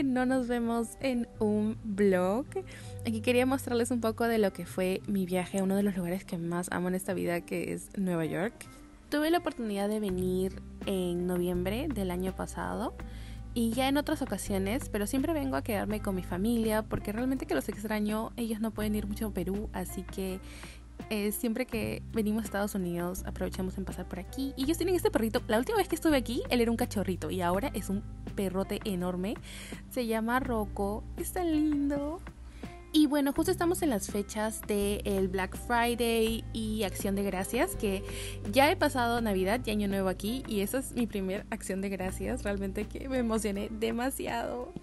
que no nos vemos en un vlog. Aquí quería mostrarles un poco de lo que fue mi viaje a uno de los lugares que más amo en esta vida, que es Nueva York. Tuve la oportunidad de venir en noviembre del año pasado y ya en otras ocasiones, pero siempre vengo a quedarme con mi familia porque realmente que los extraño. Ellos no pueden ir mucho a Perú, así que siempre que venimos a Estados Unidos aprovechamos en pasar por aquí. Y ellos tienen este perrito. La última vez que estuve aquí él era un cachorrito y ahora es un perrote enorme. Se llama Rocco, es tan lindo. Y bueno, justo estamos en las fechas del Black Friday y Acción de Gracias, que ya he pasado Navidad y Año Nuevo aquí y esa es mi primer Acción de Gracias. Realmente que me emocioné demasiado.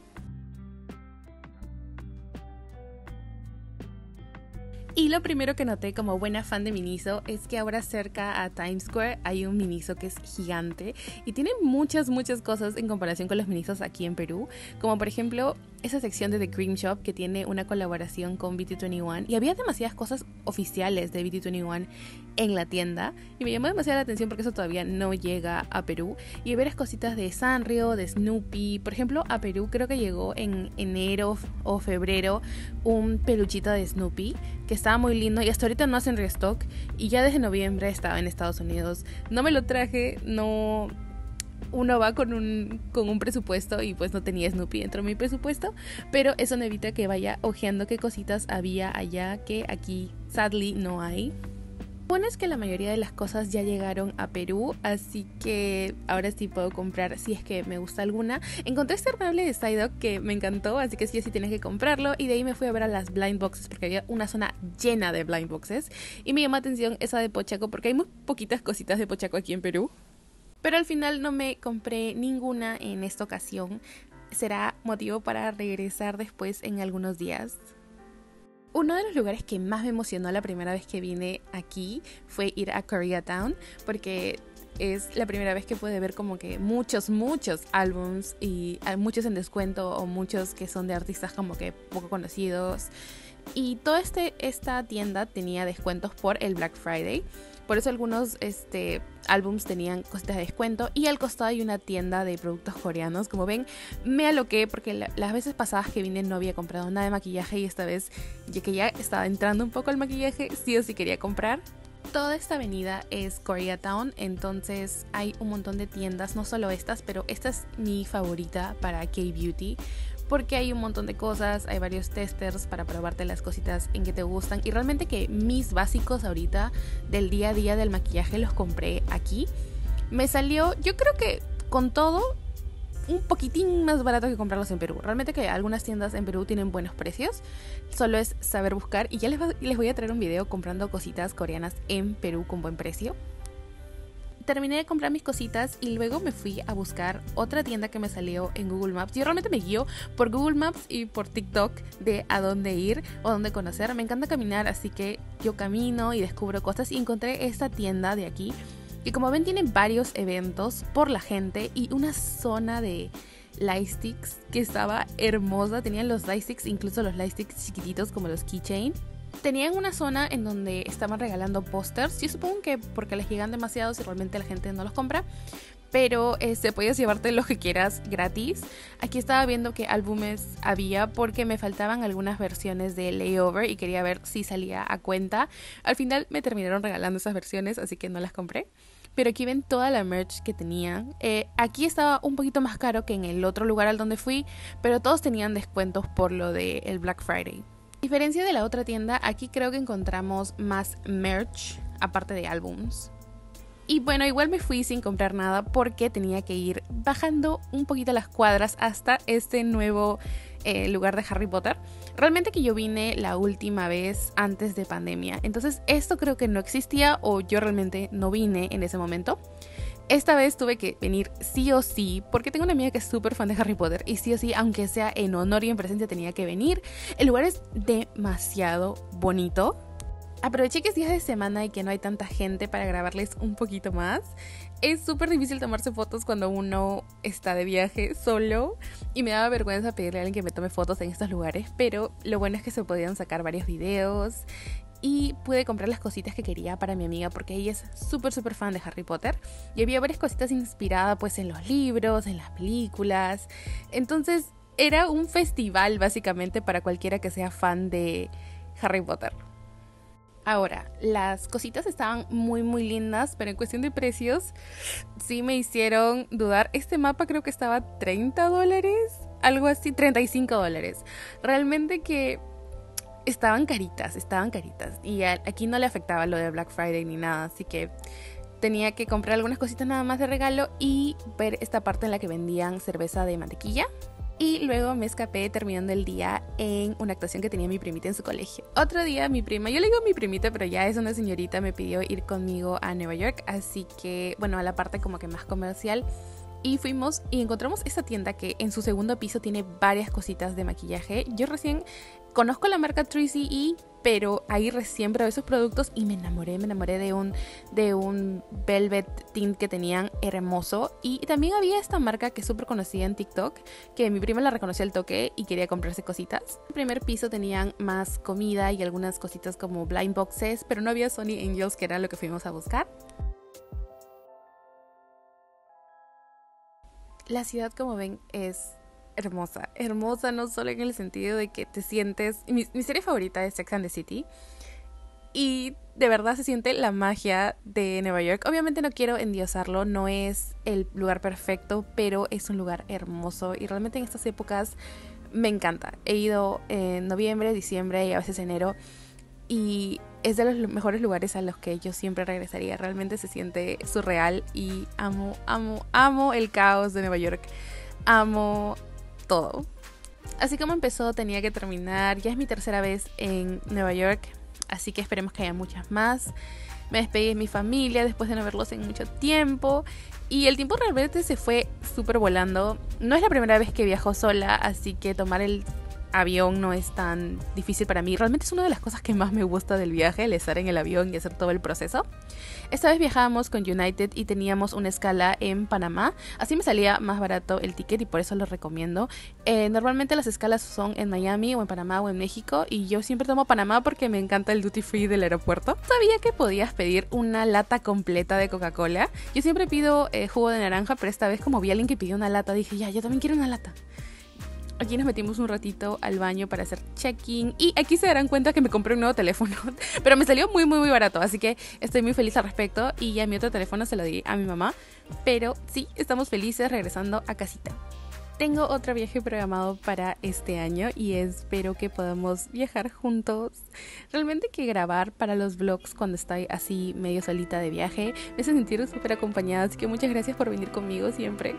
Y lo primero que noté como buena fan de Miniso es que ahora cerca a Times Square hay un Miniso que es gigante y tiene muchas cosas en comparación con los Minisos aquí en Perú, como por ejemplo esa sección de The Cream Shop que tiene una colaboración con BT21 y había demasiadas cosas oficiales de BT21 en la tienda y me llamó demasiado la atención porque eso todavía no llega a Perú. Y hay varias cositas de Sanrio, de Snoopy. Por ejemplo, a Perú creo que llegó en enero o febrero un peluchito de Snoopy que estaba muy lindo y hasta ahorita no hacen restock y ya desde noviembre estaba en Estados Unidos. No me lo traje, no... Uno va con un presupuesto y pues no tenía Snoopy dentro de mi presupuesto, pero eso no evita que vaya ojeando qué cositas había allá que aquí sadly no hay. Bueno, es que la mayoría de las cosas ya llegaron a Perú, así que ahora sí puedo comprar si es que me gusta alguna. Encontré este mueble de Psyduck que me encantó, así que sí o sí tienes que comprarlo. Y de ahí me fui a ver a las blind boxes porque había una zona llena de blind boxes. Y me llamó la atención esa de Pochaco porque hay muy poquitas cositas de Pochaco aquí en Perú. Pero al final no me compré ninguna en esta ocasión. Será motivo para regresar después en algunos días. Uno de los lugares que más me emocionó la primera vez que vine aquí fue ir a Koreatown, porque es la primera vez que pude ver como que muchos álbums y muchos en descuento o muchos que son de artistas como que poco conocidos. Y toda esta tienda tenía descuentos por el Black Friday. Por eso algunos álbums tenían cositas de descuento. Y al costado hay una tienda de productos coreanos. Como ven, me aloqué porque las veces pasadas que vine no había comprado nada de maquillaje. Y esta vez, ya que ya estaba entrando un poco al maquillaje, sí o sí quería comprar. Toda esta avenida es Koreatown, entonces hay un montón de tiendas, no solo estas, pero esta es mi favorita para K-Beauty. Porque hay un montón de cosas, hay varios testers para probarte las cositas en que te gustan. Y realmente que mis básicos ahorita del día a día del maquillaje los compré aquí. Me salió, yo creo que con todo, un poquitín más barato que comprarlos en Perú. Realmente que algunas tiendas en Perú tienen buenos precios. Solo es saber buscar. Y ya les voy a traer un video comprando cositas coreanas en Perú con buen precio. Terminé de comprar mis cositas y luego me fui a buscar otra tienda que me salió en Google Maps. Yo realmente me guío por Google Maps y por TikTok de a dónde ir o dónde conocer. Me encanta caminar, así que yo camino y descubro cosas y encontré esta tienda de aquí. Y como ven, tienen varios eventos por la gente y una zona de lightsticks que estaba hermosa. Tenían los lightsticks, incluso los lightsticks chiquititos como los keychain. Tenían una zona en donde estaban regalando pósters. Yo supongo que porque les llegan demasiados y realmente la gente no los compra. Pero podías llevarte lo que quieras gratis. Aquí estaba viendo qué álbumes había porque me faltaban algunas versiones de Layover y quería ver si salía a cuenta. Al final me terminaron regalando esas versiones, así que no las compré. Pero aquí ven toda la merch que tenían. Aquí estaba un poquito más caro que en el otro lugar al donde fui, pero todos tenían descuentos por lo del Black Friday. A diferencia de la otra tienda, aquí creo que encontramos más merch, aparte de álbums. Y bueno, igual me fui sin comprar nada porque tenía que ir bajando un poquito las cuadras hasta este nuevo lugar de Harry Potter. Realmente que yo vine la última vez antes de pandemia, entonces esto creo que no existía o yo realmente no vine en ese momento. Esta vez tuve que venir sí o sí, porque tengo una amiga que es súper fan de Harry Potter y sí o sí, aunque sea en honor y en presencia, tenía que venir. El lugar es demasiado bonito. Aproveché que es días de semana y que no hay tanta gente para grabarles un poquito más. Es súper difícil tomarse fotos cuando uno está de viaje solo y me daba vergüenza pedirle a alguien que me tome fotos en estos lugares, pero lo bueno es que se podían sacar varios videos y pude comprar las cositas que quería para mi amiga porque ella es súper fan de Harry Potter y había varias cositas inspiradas pues en los libros, en las películas. Entonces era un festival básicamente para cualquiera que sea fan de Harry Potter. Ahora, las cositas estaban muy muy lindas, pero en cuestión de precios sí me hicieron dudar. Este mapa creo que estaba $30, algo así, $35. Realmente que estaban caritas. Y aquí no le afectaba lo de Black Friday ni nada, así que tenía que comprar algunas cositas nada más de regalo y ver esta parte en la que vendían cerveza de mantequilla. Y luego me escapé terminando el día en una actuación que tenía mi primita en su colegio. Otro día mi prima, yo le digo mi primita, pero ya es una señorita, me pidió ir conmigo a Nueva York. Así que, bueno, a la parte como que más comercial. Y fuimos y encontramos esta tienda que en su segundo piso tiene varias cositas de maquillaje. Yo recién conozco la marca 3CE, pero ahí recién probé esos productos y me enamoré de un velvet tint que tenían hermoso. Y también había esta marca que es súper conocida en TikTok, que mi prima la reconoció al toque y quería comprarse cositas. En el primer piso tenían más comida y algunas cositas como blind boxes, pero no había Sony Angels, que era lo que fuimos a buscar. La ciudad, como ven, es hermosa no solo en el sentido de que te sientes... Mi serie favorita es Sex and the City y de verdad se siente la magia de Nueva York. Obviamente no quiero endiosarlo, no es el lugar perfecto, pero es un lugar hermoso y realmente en estas épocas me encanta. He ido en noviembre, diciembre y a veces enero y es de los mejores lugares a los que yo siempre regresaría. Realmente se siente surreal y amo el caos de Nueva York. Amo todo. Así como empezó, tenía que terminar. Ya es mi tercera vez en Nueva York, así que esperemos que haya muchas más. Me despedí de mi familia después de no verlos en mucho tiempo. Y el tiempo realmente se fue súper volando. No es la primera vez que viajo sola, así que tomar el avión no es tan difícil para mí. Realmente es una de las cosas que más me gusta del viaje, el estar en el avión y hacer todo el proceso. Esta vez viajábamos con United y teníamos una escala en Panamá, así me salía más barato el ticket y por eso lo recomiendo. Normalmente las escalas son en Miami o en Panamá o en México y yo siempre tomo Panamá porque me encanta el duty free del aeropuerto. Sabía que podías pedir una lata completa de Coca-Cola. Yo siempre pido jugo de naranja, pero esta vez como vi a alguien que pidió una lata, dije ya, yo también quiero una lata. Aquí nos metimos un ratito al baño para hacer check-in y aquí se darán cuenta que me compré un nuevo teléfono, pero me salió muy barato, así que estoy muy feliz al respecto y ya mi otro teléfono se lo di a mi mamá, pero sí, estamos felices regresando a casita. Tengo otro viaje programado para este año y espero que podamos viajar juntos. Realmente que grabar para los vlogs cuando estoy así medio solita de viaje me hace sentir súper acompañada, así que muchas gracias por venir conmigo siempre.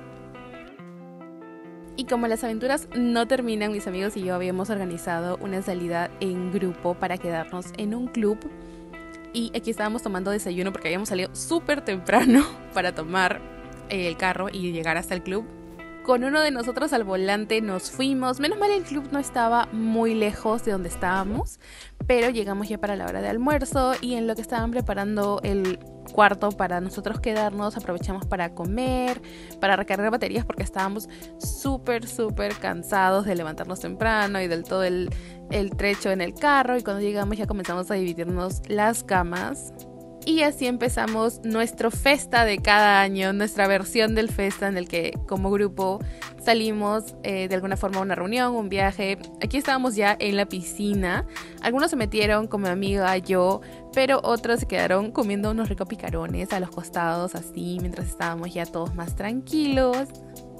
Y como las aventuras no terminan, mis amigos y yo habíamos organizado una salida en grupo para quedarnos en un club. Y aquí estábamos tomando desayuno porque habíamos salido súper temprano para tomar el carro y llegar hasta el club. Con uno de nosotros al volante nos fuimos. Menos mal el club no estaba muy lejos de donde estábamos, pero llegamos ya para la hora de almuerzo y en lo que estaban preparando el cuarto para nosotros quedarnos, aprovechamos para comer, para recargar baterías porque estábamos súper cansados de levantarnos temprano y del todo el trecho en el carro, y cuando llegamos ya comenzamos a dividirnos las camas. Y así empezamos nuestro festa de cada año, nuestra versión del festa en el que como grupo salimos de alguna forma a una reunión, un viaje. Aquí estábamos ya en la piscina. Algunos se metieron como mi amiga, yo, pero otros se quedaron comiendo unos ricos picarones a los costados así, mientras estábamos ya todos más tranquilos.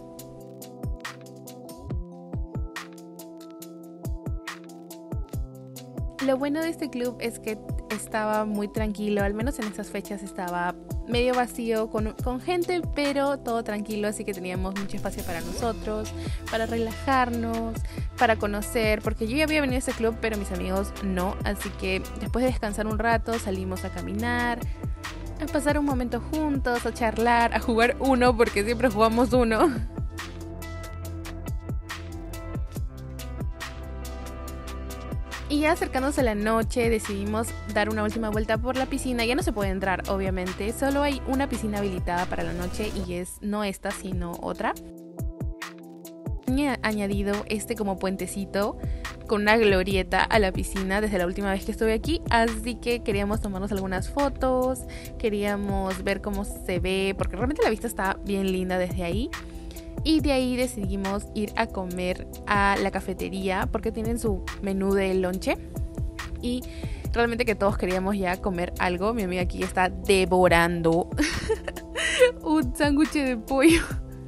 Lo bueno de este club es que estaba muy tranquilo, al menos en estas fechas estaba medio vacío con gente, pero todo tranquilo, así que teníamos mucho espacio para nosotros, para relajarnos, para conocer, porque yo ya había venido a este club, pero mis amigos no, así que después de descansar un rato salimos a caminar, a pasar un momento juntos, a charlar, a jugar uno, porque siempre jugamos uno. Y ya acercándose a la noche decidimos dar una última vuelta por la piscina. Ya no se puede entrar, obviamente, solo hay una piscina habilitada para la noche y es no esta sino otra. He añadido como puentecito con una glorieta a la piscina desde la última vez que estuve aquí, así que queríamos tomarnos algunas fotos, queríamos ver cómo se ve, porque realmente la vista está bien linda desde ahí. Y de ahí decidimos ir a comer a la cafetería porque tienen su menú de lonche. Y realmente que todos queríamos ya comer algo. Mi amiga aquí está devorando un sándwich de pollo.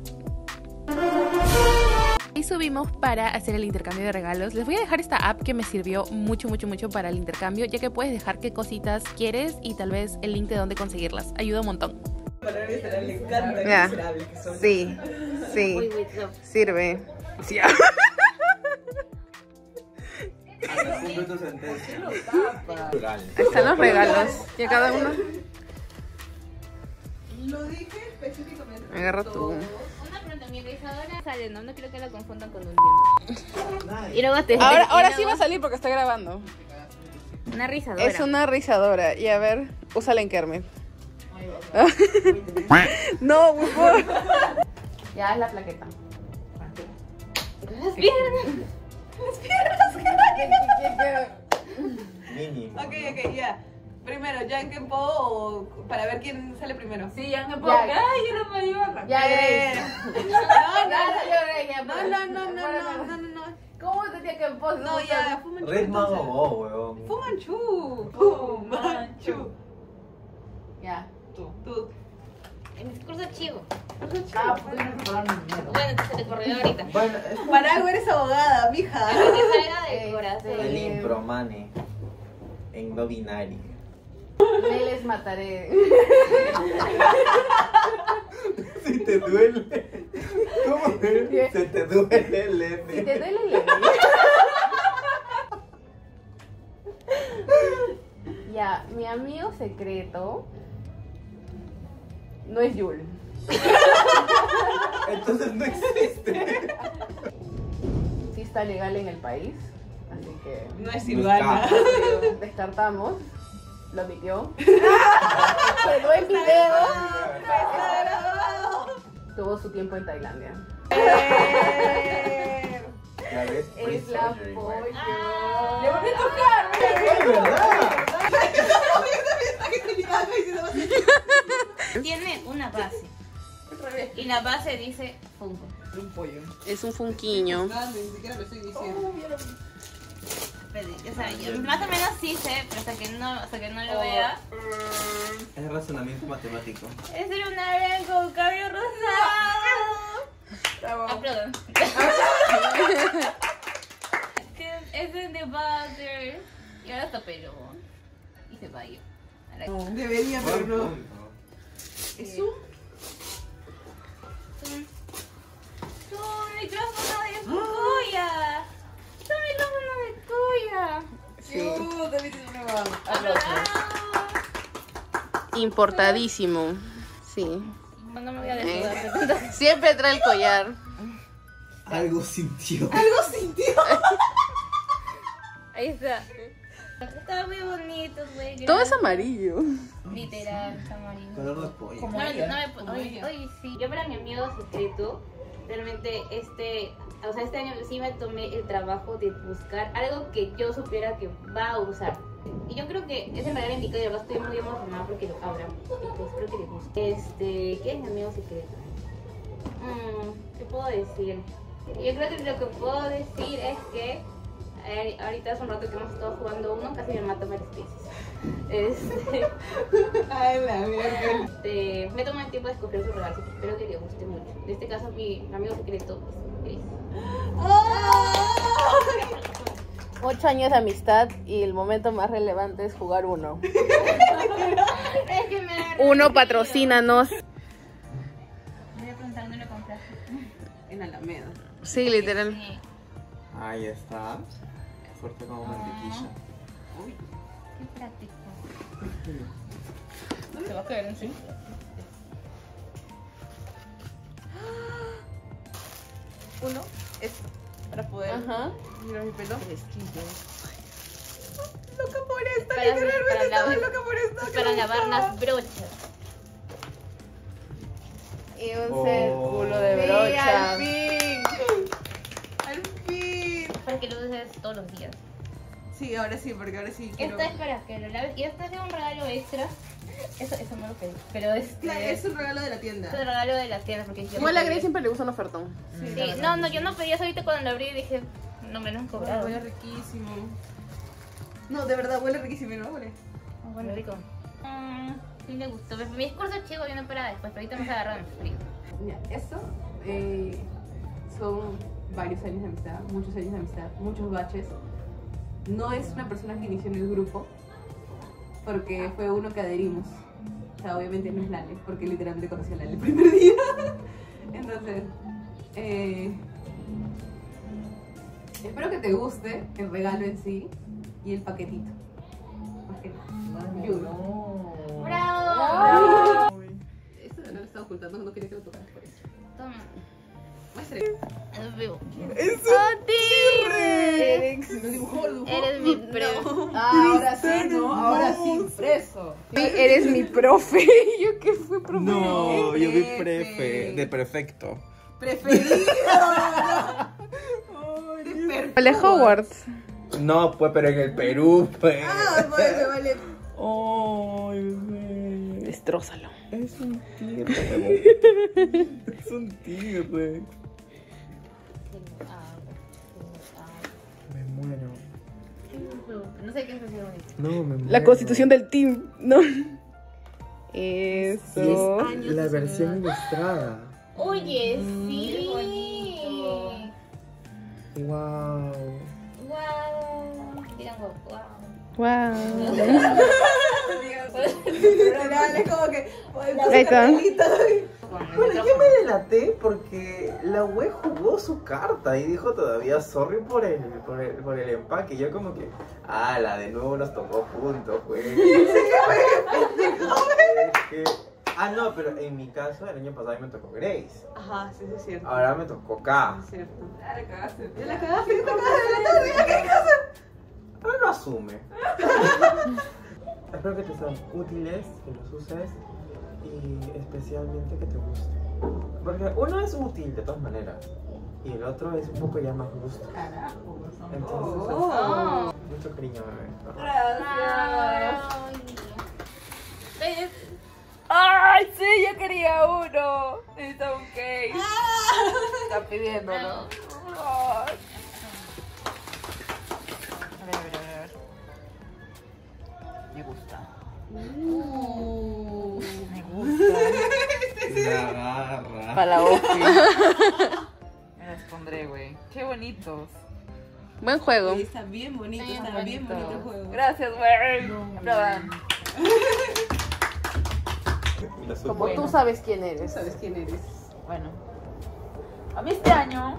Y subimos para hacer el intercambio de regalos. Les voy a dejar esta app que me sirvió mucho para el intercambio, ya que puedes dejar qué cositas quieres y tal vez el link de dónde conseguirlas. Ayuda un montón. Le encanta sí, sirve. Sí. Están los regalos. Y a cada uno. Lo dije específicamente. Agarra tú. Una pregunta, mi rizadora sale, no quiero que la confundan con un diente. Y luego te... Ahora sí va a salir porque está grabando. Una rizadora. Es una rizadora. Y a ver, úsala en Kermit. No, por favor. Ya es la plaqueta. Las piernas. Mínimo. Ok, ya. Primero, Jankenpo o para ver quién sale primero. Sí, Jankenpo. Ay, yo no me iba a Ya, Grace. No. ¿Cómo te que vos? No, ya, Fumanchu. Ritmo vos, weón. Fumanchu. Ya. Tú. En mi discurso chivo. Bueno, Bueno, se te corrió ahorita. Para algo eres abogada, mija. Que salga del corazón. el impro, mane. En no binario. Me les mataré. Si te duele. ¿Cómo es? Se te duele el N. Si te duele el Ya, mi amigo secreto no es Yul. Entonces no existe. Sí está legal en el país, así que No es Silvana. descartamos. Lo omitió. Quedó en video. Tuvo su tiempo en Tailandia. Ya ves, Es la surgery, pollo. weón. Le volví a tocar. Es verdad. Tiene una base. Y la base dice Funko. Un pollo. Es un funquiño. Ni siquiera lo estoy diciendo. O sea, yo más o menos sí sé, pero hasta que no lo vea. Es razonamiento matemático. Es una vez con cabello rosado. Bravo. Aplaudan. Es en The Butter. Y ahora está pelo. Y se va a ir. Debería, pero no. Es un... Tu micrófono de Fukuya. Tu micrófono de Kuya. Sí. También tiene una mamá. Importadísimo. Sí. No me voy a desnudar. Siempre trae el collar. Algo sintió. Ahí está. Está muy bonito, güey. Todo es amarillo. Literal, está amarillo. Color de pollo. No, oye, sí. Yo para mi amigo secreto, realmente este año sí me tomé el trabajo de buscar algo que yo supiera que va a usar. Y yo creo que es el regalo indicado y además estoy muy emocionada porque lo abra. Y pues espero que le guste. ¿Qué es mi amigo secreto? ¿Qué puedo decir? Yo creo que lo que puedo decir es que ahorita hace un rato que hemos estado jugando uno, casi me mata varias veces. Ay, la mierda. Me tomé el tiempo de escoger su regalo, así que espero que le guste mucho. En este caso, mi amigo secreto es Chris. 8 años de amistad y el momento más relevante es jugar uno. Es que me da Uno, patrocínanos. Me voy a preguntar dónde lo compraste. En Alameda. Sí, literal. Sí. Ahí está. Fuerte como mantequilla. Qué práctico. Se va a caer en sí. Uno es para poder. Ajá. Mira mi pelo. Fresquillo. Loca por esta, Para literalmente estaba lavar- loca por esta. Es para lavar las brochas. Y un Oh. círculo de Sí, brocha. al fin. Al fin. Para que lo uses todos los días. Sí, ahora sí, porque ahora sí quiero... Esta es para que lo laves. Y esta es un regalo extra. Eso no lo pedí. Pero Es un regalo de la es tienda. un regalo de la tienda porque yo Igual no a Grace pedí. siempre le gusta un ofertón. Sí, no, yo no pedí eso ahorita cuando lo abrí y dije, no me lo han cobrado. Huele riquísimo. No, de verdad, huele riquísimo, ¿no? Huele. Bueno, rico. Sí me gustó. Mi discurso chivo viene para después, pero ahorita me agarraron frío. Ya, esto son varios años de amistad, muchos años de amistad, muchos baches. No es una persona que inició en el grupo, porque fue uno que adherimos. O sea, obviamente no es Lale, porque literalmente conocí a Lale el primer día. Entonces, espero que te guste el regalo en sí y el paquetito. Más que nada. Yugo. ¡Bravo! Esto no lo estaba ocultando, no quería que lo tocaras por eso. Toma. Muestre. Es vivo. ¡Es ¡Oh, T-Rex! Lo dibujó, lo dibujó. Eres mi pre. Ahora sí, ¿no? Ahora sí, impreso. Eres mi profe. ¿Yo qué fue profe? No, yo vi Prefe. de perfecto. Preferido. Vale, Hogwarts. No, pues, pero en el Perú, pues. Ah, vale, vale. Ay, bebé. Destrózalo. Es un tigre. Es un tigre. Me muero. No sé qué es bonito. No, me muero. La constitución del team, ¿no? Eso. 10 años La de versión soledad. ilustrada. Oye, sí. qué bonito. Wow. Wow. Miren, wow. Wow. Literal, es como que. Ahí está. Bueno, yo me delaté porque la web jugó su carta y dijo todavía sorry por el empaque. Y yo como que, la de nuevo nos tocó juntos, güey. No, pero en mi caso el año pasado me tocó Grace. Ajá, sí, es cierto. Ahora me tocó K. Es cierto. Ya la cagaste. Ya la cagaste, ya la cagaste. Ahora lo asume. Espero que te sean útiles, que los uses y especialmente que te guste. Porque uno es útil de todas maneras y el otro es un poco ya más gusto. Carajo. Entonces, Oh. mucho cariño, bebé. Gracias. ¡Ay, sí! Yo quería uno. Necesito un cake. Está pidiendo, ¿no? Ay. A ver. Me gusta. Me gusta. La garra. Para la Ofi. Me los pondré, güey. Qué bonitos. Buen juego. Sí, está bien bonito, Sí, está bien bonito el juego. Gracias, güey. Aplaudan. Como tú sabes quién eres. ¿Sabes quién eres? Bueno, a mí este año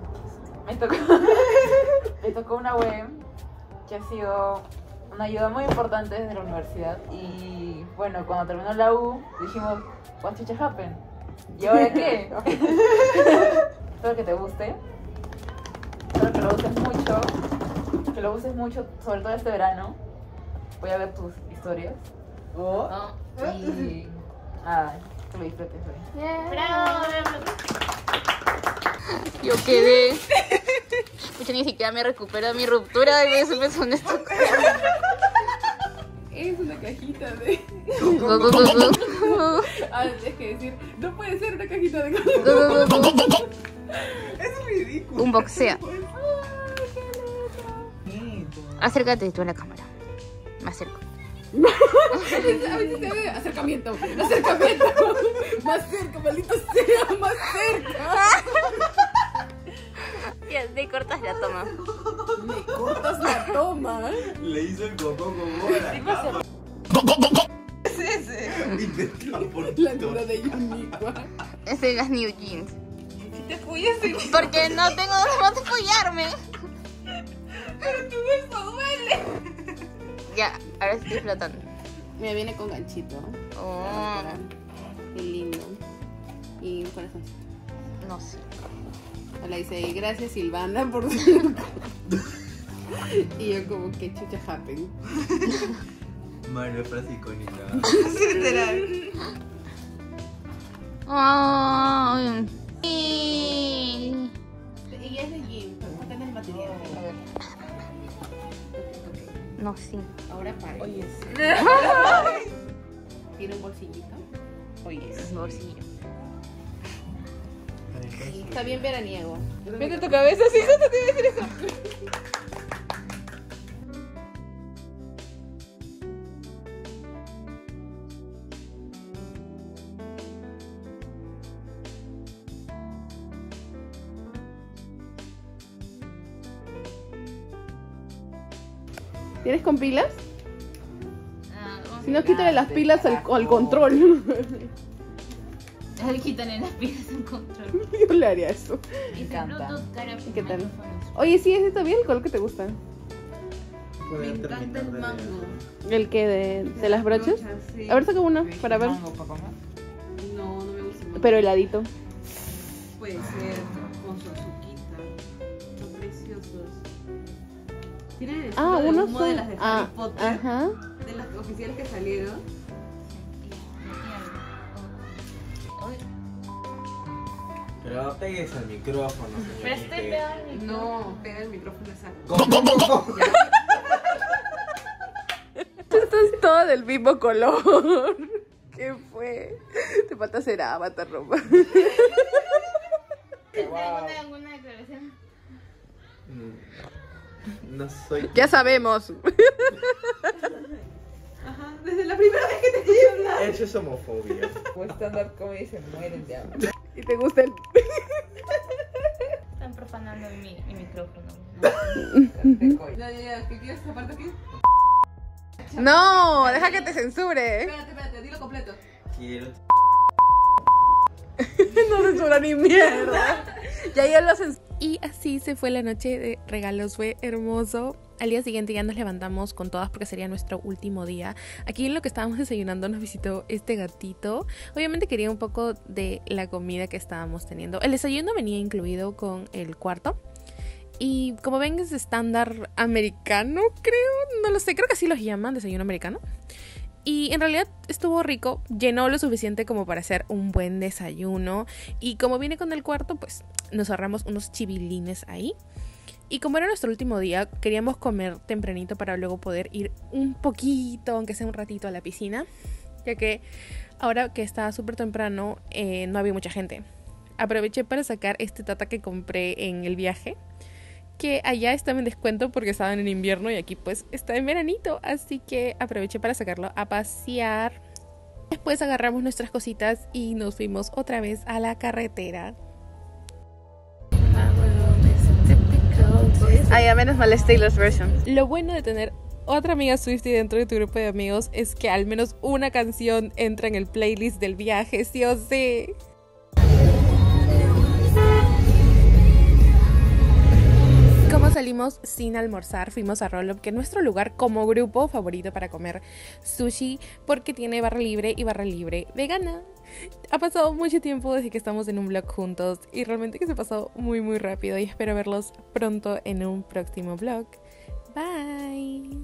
me tocó una web que ha sido una ayuda muy importante desde la universidad. Y bueno, cuando terminó la U, dijimos, what chucha happen? ¿Y ahora qué? Espero que te guste. Espero que lo uses mucho. Que lo uses mucho, sobre todo este verano. Voy a ver tus historias. Oh. Y nada, que lo disfrutes, güey. Bravo. Yo quedé. Pucha, ni siquiera me recupero de mi ruptura y eso empezó en esto. Es una cajita de. Tienes que decir, no puede ser una cajita de. Es ridículo. Un boxeo. Acércate tú a la cámara. Me acerco. A veces se ve acercamiento. Más cerca, maldito sea, más cerca. Ya, te cortas la toma. Me cortas la toma. Le hizo el coco con bola. Es ese. Inventado por La altura de Yuniqua. Es de las New Jeans. Si te apoyas en mí. Porque no tengo dónde apoyarme. Pero tu beso duele. Ya, ahora estoy flotando. Mira, viene con ganchito. Oh, Qué lindo. Y un corazón. no sé. Le dice, gracias Silvana por y yo como que chucha happen. Mario, frase icónica. Literal. Ay. Y es de Jim, pero cuéntale el material. A ver. No, sí. Ahora pare. Oye, sí. Tiene un bolsillito. Oye, Es sí. bolsillo. Está bien veraniego. Mete tu cabeza, sí, justo te iba a decir eso. ¿Tienes con pilas? Si no, quítale las pilas al control. Quítale las pilas al control. Yo le haría eso. Dice encanta. Bluetooth, cara, ¿Y qué tal? micrófonos. Oye, sí, ese está bien, el color que te gusta. Me encanta el mango. ¿El que de las brochas? Sí. A ver, saca uno para ver. No, no me gusta mucho. Pero heladito. Puede ser con su azuquita. Son preciosos. Tienen el estilo de unos humo son. de las de Harry Potter. Ajá. De las oficiales que salieron. Pero no pegues al micrófono, Pero estoy señorita. pegado al micrófono. No, pega el micrófono esa. Esto es todo del mismo color. ¿Qué fue? Te falta hacer avatar, ropa. ¿Alguna declaración? No soy. Ya sabemos. Ajá, desde la primera vez que te escuché hablar. Eso es homofobia. Como stand-up comedy se mueren de hambre. ¿Y te gusta el...? Están profanando mi micrófono. Ya, ¿qué quieres esa parte aquí? No, deja que te censure. Espérate, dilo completo. Quiero. No censura ni mierda. Ya yo lo censuro. Y así se fue la noche de regalos, fue hermoso. Al día siguiente ya nos levantamos con todas porque sería nuestro último día. Aquí en lo que estábamos desayunando nos visitó este gatito. Obviamente quería un poco de la comida que estábamos teniendo. El desayuno venía incluido con el cuarto. Y como ven es estándar americano, creo. No lo sé, creo que así los llaman, desayuno americano. Y en realidad estuvo rico, llenó lo suficiente como para hacer un buen desayuno. Y como viene con el cuarto, pues nos ahorramos unos chivilines ahí. Y como era nuestro último día, queríamos comer tempranito para luego poder ir un poquito, aunque sea un ratito, a la piscina. Ya que ahora que está súper temprano, no había mucha gente. Aproveché para sacar este tata que compré en el viaje, que allá estaba en descuento porque estaban en invierno y aquí pues está en veranito, así que aproveché para sacarlo a pasear. Después agarramos nuestras cositas y nos fuimos otra vez a la carretera. Ya menos mal es Taylor's version. Lo bueno de tener otra amiga Swiftie dentro de tu grupo de amigos es que al menos una canción entra en el playlist del viaje, sí o sí. Como salimos sin almorzar, fuimos a Roll Up, que es nuestro lugar como grupo favorito para comer sushi, porque tiene barra libre y barra libre vegana. Ha pasado mucho tiempo desde que estamos en un vlog juntos y realmente que se ha pasado muy rápido y espero verlos pronto en un próximo vlog. Bye.